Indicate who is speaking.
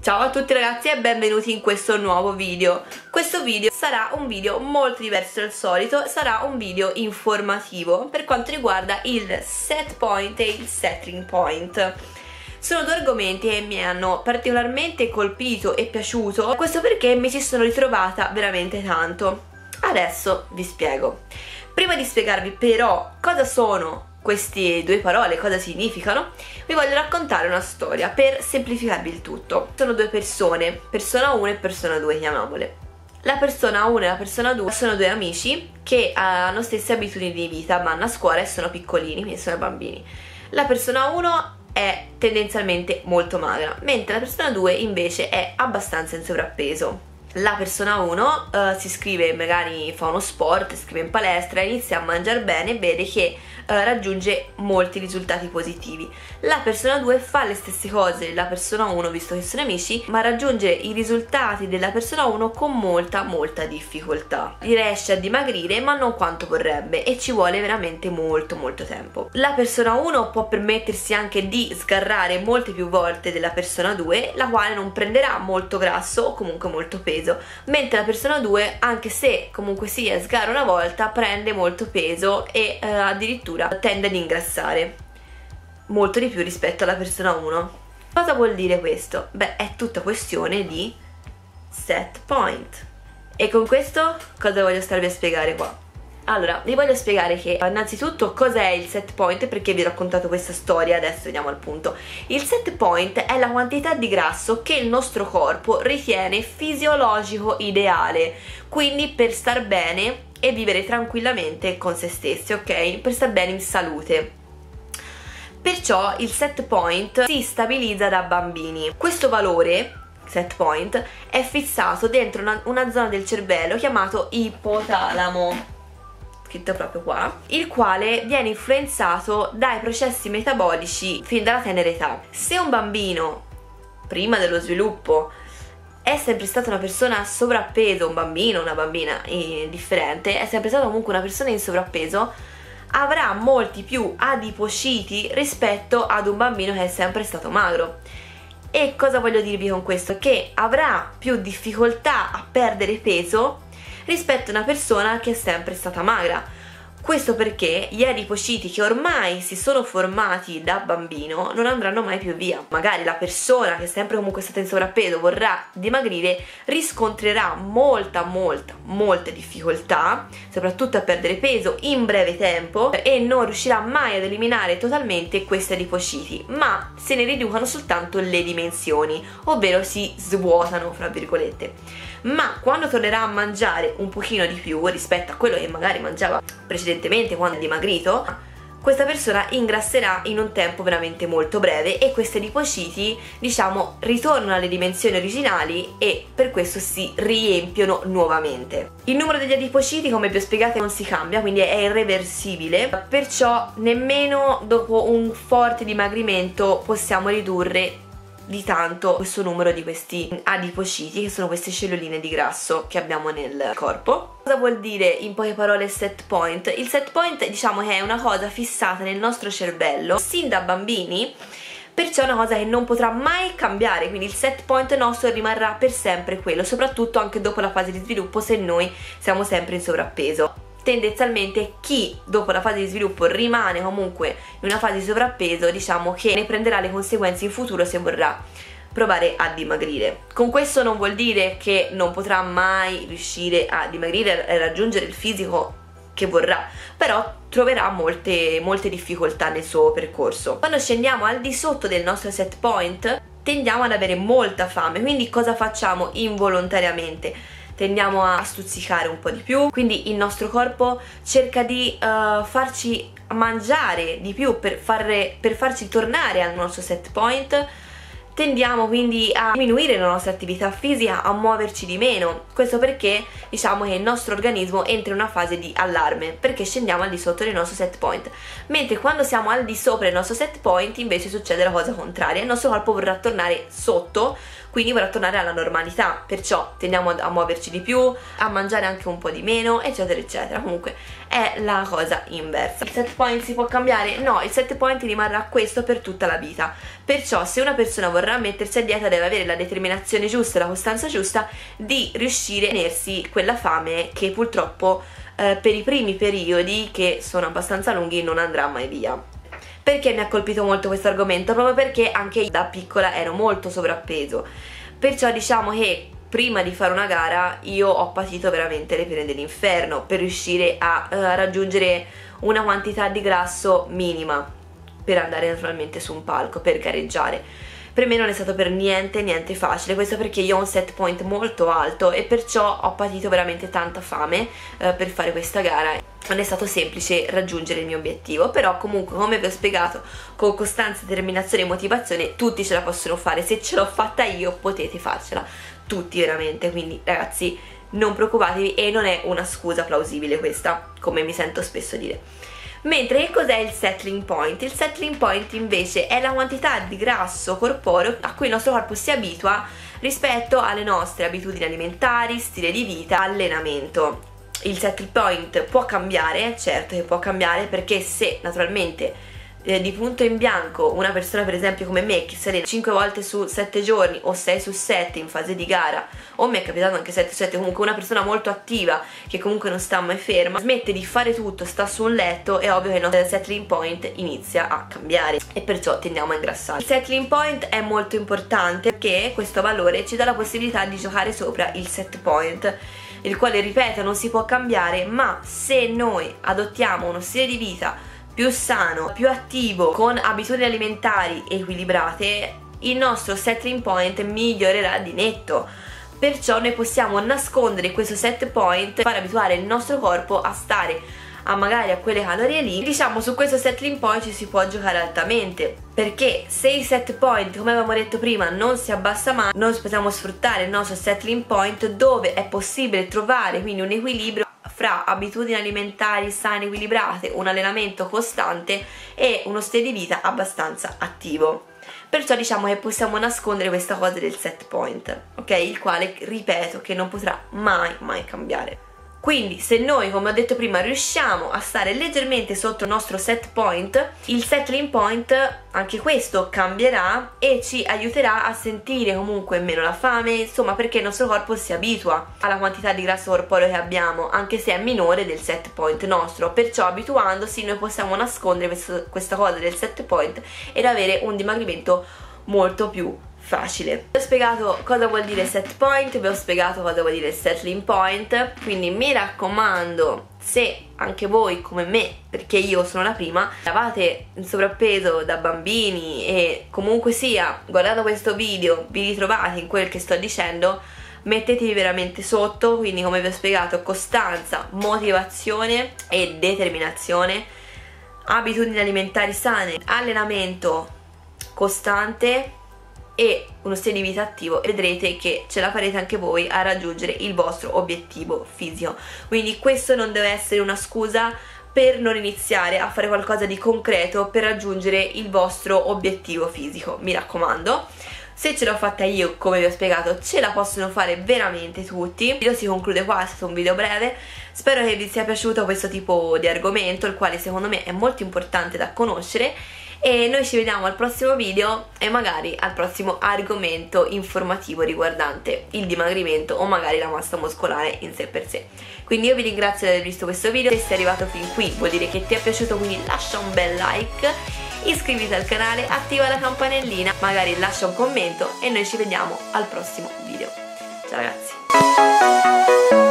Speaker 1: Ciao a tutti ragazzi e benvenuti in questo nuovo video. Questo video sarà un video molto diverso dal solito, sarà un video informativo per quanto riguarda il set point e il settling point. Sono due argomenti che mi hanno particolarmente colpito e piaciuto, questo perché mi ci sono ritrovata veramente tanto. Adesso vi spiego. Prima di spiegarvi però cosa sono queste due parole, cosa significano, vi voglio raccontare una storia per semplificarvi il tutto. Sono due persone, persona 1 e persona 2, chiamiamole. La persona 1 e la persona 2 sono due amici che hanno stesse abitudini di vita, vanno a scuola e sono piccolini, quindi sono bambini. La persona 1 è tendenzialmente molto magra, mentre la persona 2 invece è abbastanza in sovrappeso. La persona 1 si iscrive, magari fa uno sport, si iscrive in palestra, inizia a mangiare bene e vede che raggiunge molti risultati positivi. La persona 2 fa le stesse cose della persona 1, visto che sono amici, ma raggiunge i risultati della persona 1 con molta difficoltà. Riesce a dimagrire ma non quanto vorrebbe e ci vuole veramente molto tempo. La persona 1 può permettersi anche di sgarrare molte più volte della persona 2, la quale non prenderà molto grasso o comunque molto peso, mentre la persona 2, anche se comunque sia sgarra una volta, prende molto peso e addirittura tende ad ingrassare molto di più rispetto alla persona 1. Cosa vuol dire questo? Beh, è tutta questione di set point. E con questo cosa voglio starvi a spiegare qua? Allora, vi voglio spiegare che innanzitutto cos'è il set point, perché vi ho raccontato questa storia, adesso vediamo al punto. Il set point è la quantità di grasso che il nostro corpo ritiene fisiologico ideale, quindi per star bene e vivere tranquillamente con se stessi, ok? Per star bene in salute. Perciò il set point si stabilizza da bambini. Questo valore, set point, è fissato dentro una zona del cervello chiamato ipotalamo, scritto proprio qua, il quale viene influenzato dai processi metabolici fin dalla tenera età. Se un bambino, prima dello sviluppo, è sempre stata una persona sovrappeso, un bambino, una bambina differente, è sempre stata comunque una persona in sovrappeso, avrà molti più adipociti rispetto ad un bambino che è sempre stato magro. E cosa voglio dirvi con questo? Che avrà più difficoltà a perdere peso rispetto a una persona che è sempre stata magra. Questo perché gli adipociti che ormai si sono formati da bambino non andranno mai più via. Magari la persona che è sempre comunque stata in sovrappeso vorrà dimagrire, riscontrerà molte difficoltà, soprattutto a perdere peso in breve tempo, e non riuscirà mai ad eliminare totalmente questi adipociti, ma se ne riducono soltanto le dimensioni, ovvero si svuotano, fra virgolette. Ma quando tornerà a mangiare un pochino di più rispetto a quello che magari mangiava precedentemente quando è dimagrito, questa persona ingrasserà in un tempo veramente molto breve e questi adipociti, diciamo, ritornano alle dimensioni originali e per questo si riempiono nuovamente. Il numero degli adipociti, come vi ho spiegato, non si cambia, quindi è irreversibile, perciò nemmeno dopo un forte dimagrimento possiamo ridurre di tanto questo numero di questi adipociti, che sono queste celluline di grasso che abbiamo nel corpo. Cosa vuol dire in poche parole il set point? Il set point, diciamo, che è una cosa fissata nel nostro cervello sin da bambini, perciò è una cosa che non potrà mai cambiare, quindi il set point nostro rimarrà per sempre quello, soprattutto anche dopo la fase di sviluppo, se noi siamo sempre in sovrappeso. Tendenzialmente chi dopo la fase di sviluppo rimane comunque in una fase di sovrappeso, diciamo che ne prenderà le conseguenze in futuro se vorrà provare a dimagrire. Con questo non vuol dire che non potrà mai riuscire a dimagrire e raggiungere il fisico che vorrà, però troverà molte difficoltà nel suo percorso. Quando scendiamo al di sotto del nostro set point tendiamo ad avere molta fame, quindi cosa facciamo involontariamente? Tendiamo a stuzzicare un po' di più, quindi il nostro corpo cerca di farci mangiare di più per farci tornare al nostro set point. Tendiamo quindi a diminuire la nostra attività fisica, a muoverci di meno. Questo perché diciamo che il nostro organismo entra in una fase di allarme, perché scendiamo al di sotto del nostro set point. Mentre quando siamo al di sopra del nostro set point invece succede la cosa contraria, il nostro corpo vorrà tornare sotto quindi vorrà tornare alla normalità, perciò tendiamo a muoverci di più, a mangiare anche un po' di meno, eccetera eccetera. Comunque è la cosa inversa. Il set point si può cambiare? No, il set point rimarrà questo per tutta la vita, perciò se una persona vorrà mettersi a dieta deve avere la determinazione giusta e la costanza giusta di riuscire a tenersi quella fame che purtroppo per i primi periodi, che sono abbastanza lunghi, non andrà mai via. Perché mi ha colpito molto questo argomento? Proprio perché anche io da piccola ero molto sovrappeso, perciò diciamo che prima di fare una gara io ho patito veramente le pene dell'inferno per riuscire a raggiungere una quantità di grasso minima per andare naturalmente su un palco, per gareggiare. Per me non è stato per niente facile, questo perché io ho un set point molto alto e perciò ho patito veramente tanta fame per fare questa gara. Non è stato semplice raggiungere il mio obiettivo, però comunque, come vi ho spiegato, con costanza, determinazione e motivazione tutti ce la possono fare. Se ce l'ho fatta io potete farcela tutti veramente, quindi ragazzi non preoccupatevi e non è una scusa plausibile questa, come mi sento spesso dire. Mentre che cos'è il settling point? Il settling point invece è la quantità di grasso corporeo a cui il nostro corpo si abitua rispetto alle nostre abitudini alimentari, stile di vita, allenamento. Il settling point può cambiare, certo che può cambiare, perché se naturalmente di punto in bianco una persona per esempio come me che si allena 5 volte su 7 giorni o 6 su 7 in fase di gara, o mi è capitato anche 7 su 7, comunque una persona molto attiva che comunque non sta mai ferma, smette di fare tutto, sta su un letto, è ovvio che il nostro settling point inizia a cambiare e perciò tendiamo a ingrassare. Il settling point è molto importante perché questo valore ci dà la possibilità di giocare sopra il set point, il quale, ripeto, non si può cambiare, ma se noi adottiamo uno stile di vita più sano, più attivo, con abitudini alimentari equilibrate, il nostro settling point migliorerà di netto. Perciò noi possiamo nascondere questo set point, far abituare il nostro corpo a stare magari a quelle calorie lì. Diciamo, su questo settling point ci si può giocare altamente, perché se il set point, come avevamo detto prima, non si abbassa mai, noi possiamo sfruttare il nostro settling point dove è possibile trovare quindi un equilibrio fra abitudini alimentari sane, equilibrate, un allenamento costante e uno stile di vita abbastanza attivo. Perciò diciamo che possiamo nascondere questa cosa del set point, ok? Il quale, ripeto, che non potrà mai cambiare. Quindi se noi, come ho detto prima, riusciamo a stare leggermente sotto il nostro set point, il settling point, anche questo cambierà e ci aiuterà a sentire comunque meno la fame, insomma, perché il nostro corpo si abitua alla quantità di grasso corporeo che abbiamo, anche se è minore del set point nostro. Perciò abituandosi noi possiamo nascondere questa cosa del set point ed avere un dimagrimento molto più facile. Vi ho spiegato cosa vuol dire set point, vi ho spiegato cosa vuol dire settling point, quindi mi raccomando, se anche voi come me, perché io sono la prima, eravate in sovrappeso da bambini e comunque sia, guardando questo video vi ritrovate in quel che sto dicendo, mettetevi veramente sotto. Quindi, come vi ho spiegato, costanza, motivazione e determinazione, abitudini alimentari sane, allenamento costante e uno stile di vita attivo, e vedrete che ce la farete anche voi a raggiungere il vostro obiettivo fisico. Quindi questo non deve essere una scusa per non iniziare a fare qualcosa di concreto per raggiungere il vostro obiettivo fisico. Mi raccomando, se ce l'ho fatta io, come vi ho spiegato, ce la possono fare veramente tutti. Il video si conclude qua, è stato un video breve, spero che vi sia piaciuto questo tipo di argomento, il quale secondo me è molto importante da conoscere. E noi ci vediamo al prossimo video e magari al prossimo argomento informativo riguardante il dimagrimento o magari la massa muscolare in sé per sé. Quindi io vi ringrazio di aver visto questo video. Se sei arrivato fin qui vuol dire che ti è piaciuto, quindi lascia un bel like, iscriviti al canale, attiva la campanellina, magari lascia un commento e noi ci vediamo al prossimo video. Ciao ragazzi!